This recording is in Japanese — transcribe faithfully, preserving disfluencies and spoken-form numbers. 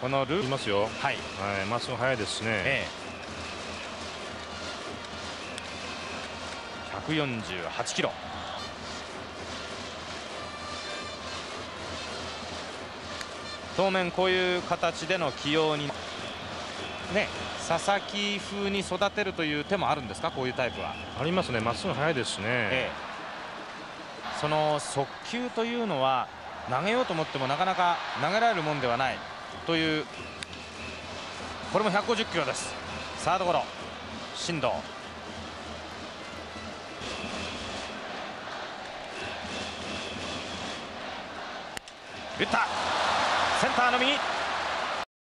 このルーいますよ。 はい、 はい、まっすぐ速いですしね。 ええ、ひゃくよんじゅうはちキロ。当面こういう形での起用にね、佐々木風に育てるという手もあるんですか、こういうタイプは。 ありますね、まっすぐ速いですしね。 ええ、その速球というのは投げようと思ってもなかなか投げられるもんではないという。これもひゃくごじゅっキロです。サードゴロ、進藤。打った、センターの右。